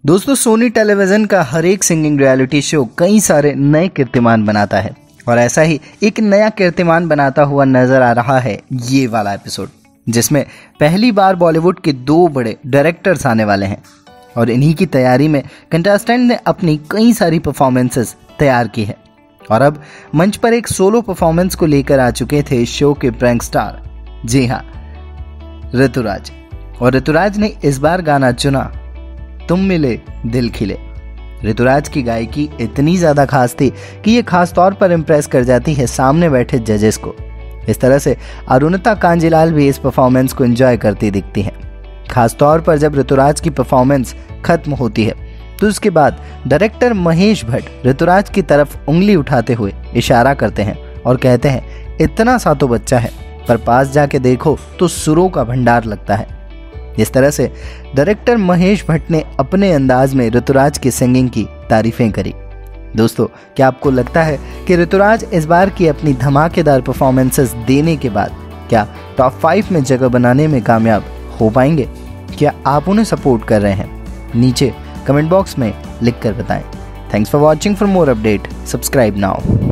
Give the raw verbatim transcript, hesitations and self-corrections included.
दोस्तों, सोनी टेलीविजन का हर एक सिंगिंग रियलिटी शो कई सारे नए कीर्तिमान बनाता है और ऐसा ही एक नया कीर्तिमान बनाता हुआ नजर आ रहा है ये वाला एपिसोड, जिसमें पहली बार बॉलीवुड के दो बड़े डायरेक्टर्स आने वाले हैं और इन्हीं की तैयारी में कंटेस्टेंट ने अपनी कई सारी परफॉर्मेंसेस तैयार की है और अब मंच पर एक सोलो परफॉर्मेंस को लेकर आ चुके थे शो के प्रैंक स्टार, जी हाँ, ऋतुराज। और ऋतुराज ने इस बार गाना चुना तुम मिले दिल खिले। ऋतुराज की गायकी इतनी ज्यादा खास थी कि ये खास तौर पर इम्प्रेस कर जाती है सामने बैठे जजेस को। इस तरह से अरुणिता कांजीलाल भी इस परफॉर्मेंस को एंजॉय करती दिखती हैं। खास तौर पर जब ऋतुराज की परफॉर्मेंस खत्म होती है तो उसके बाद डायरेक्टर महेश भट्ट ऋतुराज की तरफ उंगली उठाते हुए इशारा करते हैं और कहते हैं, इतना सा तो बच्चा है पर पास जाके देखो तो सुरों का भंडार लगता है। इस तरह से डायरेक्टर महेश भट्ट ने अपने अंदाज में ऋतुराज की सिंगिंग की तारीफें करी। दोस्तों, क्या आपको लगता है कि ऋतुराज इस बार की अपनी धमाकेदार परफॉर्मेंसेस देने के बाद क्या टॉप फाइव में जगह बनाने में कामयाब हो पाएंगे? क्या आप उन्हें सपोर्ट कर रहे हैं? नीचे कमेंट बॉक्स में लिख कर बताएं। Thanks for watching. For more update subscribe now.